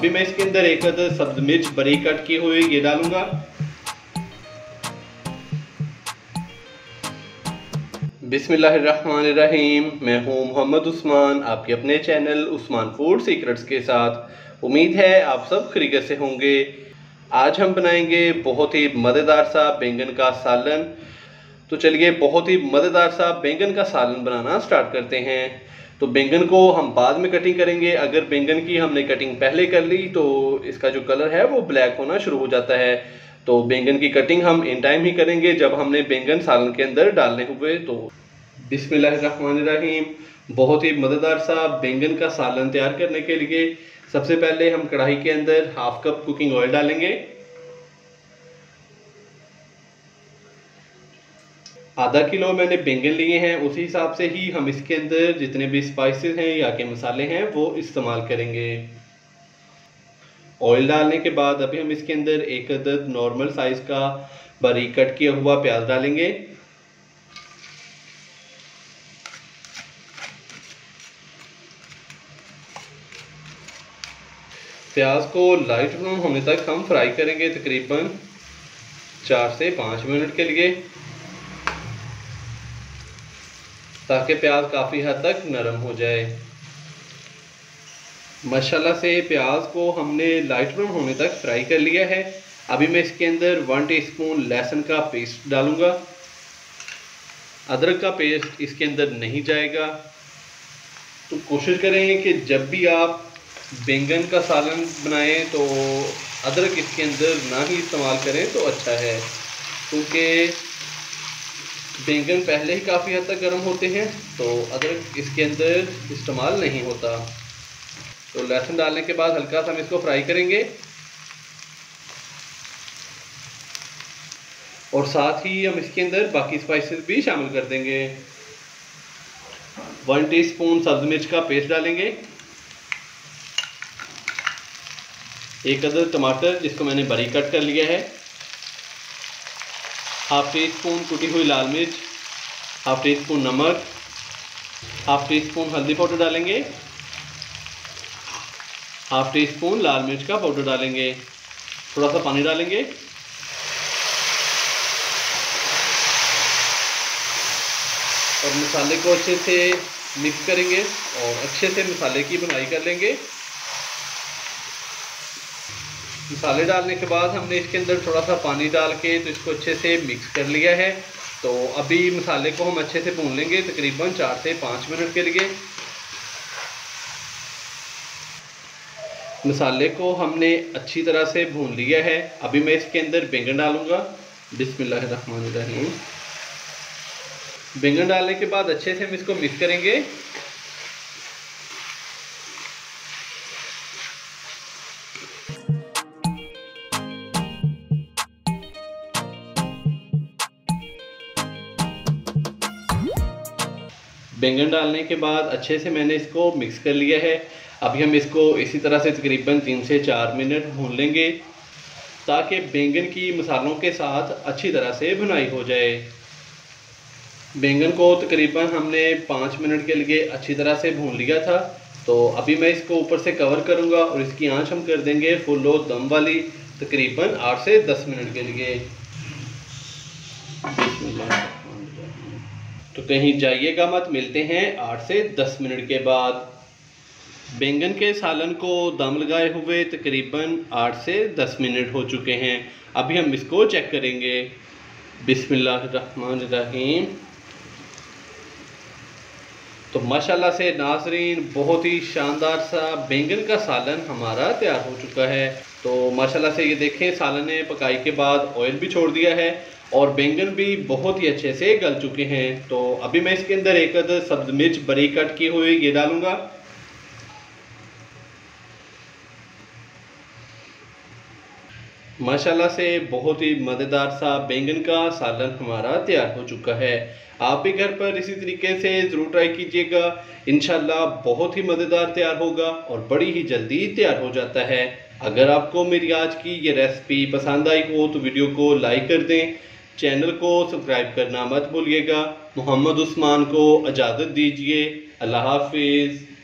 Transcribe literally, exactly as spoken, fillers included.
अभी मैं इसके अंदर एक अदद सब्ज मिर्च बारीक कट की हुई ये डालूंगा। बिस्मिल्लाहिर्रहमानिर्रहीम। मैं हूं मोहम्मद उस्मान, आपके अपने चैनल उस्मान फूड सीक्रेट्स के साथ। उम्मीद है आप सब खैरियत से होंगे। आज हम बनाएंगे बहुत ही मज़ेदार सा बैंगन का सालन। तो चलिए बहुत ही मज़ेदार सा बैंगन का सालन बनाना स्टार्ट करते हैं। तो बैंगन को हम बाद में कटिंग करेंगे। अगर बैंगन की हमने कटिंग पहले कर ली तो इसका जो कलर है वो ब्लैक होना शुरू हो जाता है। तो बैंगन की कटिंग हम इन टाइम ही करेंगे जब हमने बैंगन सालन के अंदर डालने हुए। तो बिस्मिल्लाहिर्रहमानिर्रहीम। बहुत ही मज़ेदार सा बैंगन का सालन तैयार करने के लिए सबसे पहले हम कढ़ाई के अंदर हाफ कप कुकिंग ऑयल डालेंगे। आधा किलो मैंने बैंगन लिए हैं, उसी हिसाब से ही हम इसके अंदर जितने भी स्पाइसेस हैं या के मसाले हैं वो इस्तेमाल करेंगे। ऑयल डालने के बाद अभी हम इसके अंदर एक अदद नॉर्मल साइज का बारीक कट किया हुआ प्याज डालेंगे। प्याज को लाइट ब्राउन होने तक हम फ्राई करेंगे, तकरीबन चार से पाँच मिनट के लिए, ताकि प्याज काफ़ी हद तक नरम हो जाए। माशाल्लाह से प्याज को हमने लाइट ब्राउन होने तक फ्राई कर लिया है। अभी मैं इसके अंदर वन टीस्पून लहसुन का पेस्ट डालूंगा। अदरक का पेस्ट इसके अंदर नहीं जाएगा। तो कोशिश करें कि जब भी आप बैंगन का सालन बनाएं तो अदरक इसके अंदर ना ही इस्तेमाल करें तो अच्छा है, क्योंकि बैंगन पहले ही काफ़ी हद तक गर्म होते हैं तो अदरक इसके अंदर इस्तेमाल नहीं होता। तो लहसुन डालने के बाद हल्का सा हम इसको फ्राई करेंगे और साथ ही हम इसके अंदर बाकी स्पाइसेस भी शामिल कर देंगे। वन टीस्पून सब्ज मिर्च का पेस्ट डालेंगे, एक अदद टमाटर जिसको मैंने बारीक कट कर लिया है, हाफ टी स्पून कुटी हुई लाल मिर्च, हाफ टी स्पून नमक, हाफ टी स्पून हल्दी पाउडर डालेंगे, हाफ टी स्पून लाल मिर्च का पाउडर डालेंगे, थोड़ा सा पानी डालेंगे और मसाले को अच्छे से मिक्स करेंगे और अच्छे से मसाले की बुनाई कर लेंगे। मसाले डालने के बाद हमने इसके अंदर थोड़ा सा पानी डाल के तो इसको अच्छे से मिक्स कर लिया है। तो अभी मसाले को हम अच्छे से भून लेंगे, तकरीबन चार से पाँच मिनट के लिए। मसाले को हमने अच्छी तरह से भून लिया है। अभी मैं इसके अंदर बैंगन डालूंगा। बिस्मिल्लाहिर्रहमानिर्रहीम। बैंगन डालने के बाद अच्छे से हम इसको मिक्स करेंगे। बैंगन डालने के बाद अच्छे से मैंने इसको मिक्स कर लिया है। अभी हम इसको इसी तरह से तकरीबन तीन से चार मिनट भून लेंगे, ताकि बैंगन की मसालों के साथ अच्छी तरह से भुनाई हो जाए। बैंगन को तकरीबन हमने पाँच मिनट के लिए अच्छी तरह से भून लिया था। तो अभी मैं इसको ऊपर से कवर करूंगा और इसकी आंच हम कर देंगे फुल लो दम वाली, तकरीबन आठ से दस मिनट के लिए। तो कहीं जाइएगा मत, मिलते हैं आठ से दस मिनट के बाद। बैंगन के सालन को दम लगाए हुए तकरीबन आठ से दस मिनट हो चुके हैं। अभी हम इसको चेक करेंगे। बिस्मिल्लाहिर्रहमानिर्रहीम। तो माशाल्लाह से नाज़रीन बहुत ही शानदार सा बैंगन का सालन हमारा तैयार हो चुका है। तो माशाल्लाह से ये देखें, सालन ने पकाई के बाद ऑयल भी छोड़ दिया है और बैंगन भी बहुत ही अच्छे से गल चुके हैं। तो अभी मैं इसके अंदर एक अदद सब्ज मिर्च बारीक कट की हुई ये डालूंगा। माशाल्लाह से बहुत ही मज़ेदार सा बैंगन का सालन हमारा तैयार हो चुका है। आप भी घर पर इसी तरीके से ज़रूर ट्राई कीजिएगा, इंशाल्लाह बहुत ही मज़ेदार तैयार होगा और बड़ी ही जल्दी तैयार हो जाता है। अगर आपको मेरी आज की ये रेसिपी पसंद आई हो तो वीडियो को लाइक कर दें, चैनल को सब्सक्राइब करना मत भूलिएगा। मोहम्मद उस्मान को इजाज़त दीजिए। अल्लाह हाफिज़।